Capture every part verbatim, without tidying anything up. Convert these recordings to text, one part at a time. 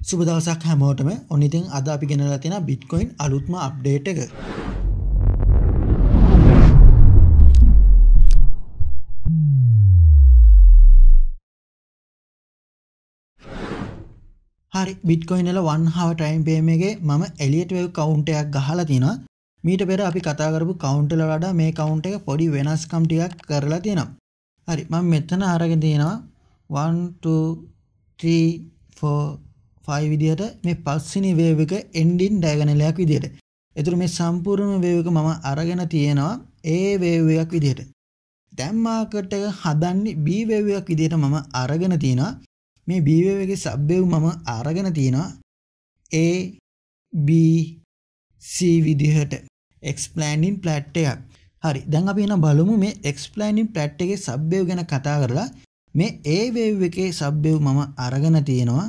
සුබ දවසක් හැමෝටම. ඔන්න ඉතින් අද අපි ගෙනලා තියෙන Bitcoin අලුත්ම අප්ඩේට් එක. හරි Bitcoin වල one hour time frame එකේ මම Elliott Wave count එකක් ගහලා තිනවා. මීට පෙර අපි කතා කරපු count වල වඩා මේ count එක පොඩි වෙනස්කම් ටිකක් කරලා තියෙනවා. හරි මම මෙතන අරගෙන තියෙනවා one two three four five විදියට මේ පස්වෙනි wave එක ending diagonal එකක් විදියට. ඒතර මේ සම්පූර්ණ wave එක මම අරගෙන තියෙනවා A wave එකක් විදියට. දැන් මාකට් එක හදන්නේ B wave එකක් විදියට මම අරගෙන තියෙනවා. මේ B wave එකේ sub wave මම අරගෙන තියෙනවා A B C විදිහට explaining plat එකක්. හරි දැන් අපි එන බලමු මේ explaining plat එකේ sub wave ගැන කතා කරලා මේ A wave එකේ sub wave මම අරගෙන තියෙනවා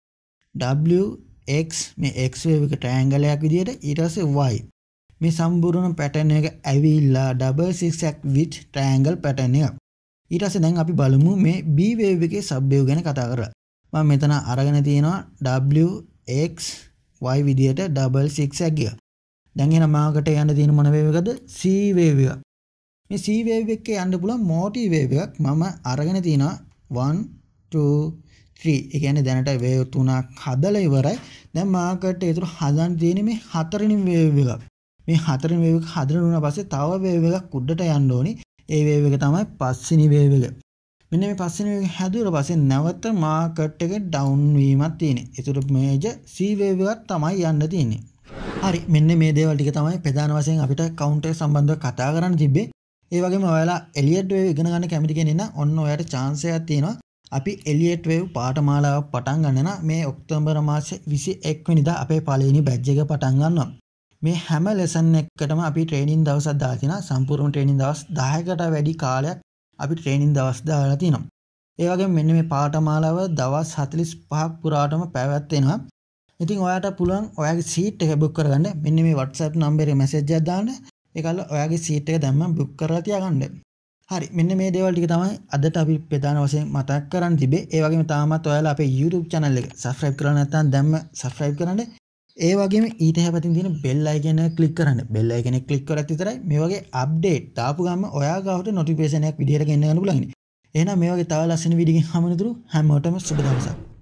W X මේ X wave එක triangle එකක් විදියට ඊට පස්සේ Y මේ සම්පූර්ණ pattern එක ඇවිල්ලා double zigzag with triangle pattern එක. ඊට පස්සේ දැන් අපි බලමු මේ B wave එකේ sub wave ගැන කතා කරලා. මම මෙතන අරගෙන තියෙනවා W X Y විදියට double zigzag එක. දැන් එන මාකට යන්න තියෙන මොන wave එකද? C wave එක. මේ C wave එකේ යන්න පුළුවන් motive wave එකක් මම අරගෙන තියෙනවා one two three. ඒ කියන්නේ දැනට wave තුනක් හදලා ඉවරයි. දැන් මාකට ඒතර හදන්න තියෙන්නේ මේ හතරවෙනි wave එක. මේ හතරවෙනි wave එක හදලා උනා පස්සේ තව wave එකක් උඩට යන්න ඕනි. ඒ wave එක තමයි පස්වෙනි wave එක. මෙන්න මේ පස්වෙනි wave එක හැදුවට පස්සේ නැවත මාකට් එකේ down වීමක් තියෙනවා. ඒතර මේජර් C wave එකක් තමයි යන්න තියෙන්නේ. හරි මෙන්න මේ දේවල් ටික තමයි ප්‍රධාන වශයෙන් අපිට count එක සම්බන්ධව කතා කරන්න තිබ්බේ. ඒ වගේම ඔයාලා Elliott Wave ඉගෙන ගන්න කැමති කෙනෙක් නම් ඔන්න ඔයාලට chance එකක් තියෙනවා. අපි Elliott Wave පාඨමාලාවක් පටන් ගන්න නම් මේ ඔක්තෝබර් මාසේ විසිඑක වෙනිදා අපේ පළවෙනි බැච් එක පටන් ගන්නවා. මේ හැම ලෙසන් එකකටම අපි ට්‍රේනින් දවසක් දාලා තිනවා. සම්පූර්ණ ට්‍රේනින් දවස් දහයකට වැඩි කාලයක් අපි ට්‍රේනින් දවස් දාලා තිනවා. ඒ වගේම මෙන්න මේ පාඨමාලාව දවස් හතළිස් පහක් පුරාටම පැවැත්වෙනවා. ඉතින් ඔයාට පුළුවන් ඔයාගේ සීට් එක බුක් කරගන්න. මෙන්න මේ WhatsApp නම්බරේ මැසේජ් එකක් දාන්න. ඒකල්ල ඔයාගේ සීට් එක දැම්මම බුක් කරලා තියාගන්න. හරි මෙන්න මේ දේවල් ටික තමයි අදට අපි ප්‍රධාන වශයෙන් මතක් කරන් තිබේ. ඒ වගේම තාමත් ඔයාලා අපේ YouTube channel එක subscribe කරලා නැත්නම් දැම්ම subscribe කරන්න. ඒ වගේම ඊට හැපතින් තියෙන bell icon එක click කරන්න. bell icon එක click කරත් විතරයි මේ වගේ update දාපු ගමන් ඔයා ගාවට notification එකක් විදියට ගෙන්න ගන්න පුළුවන්. එහෙනම් මේ වගේ තව ලස්සන වීඩියෝ එකකින් හමුවෙනතුරු හැමෝටම සුබ දවසක්.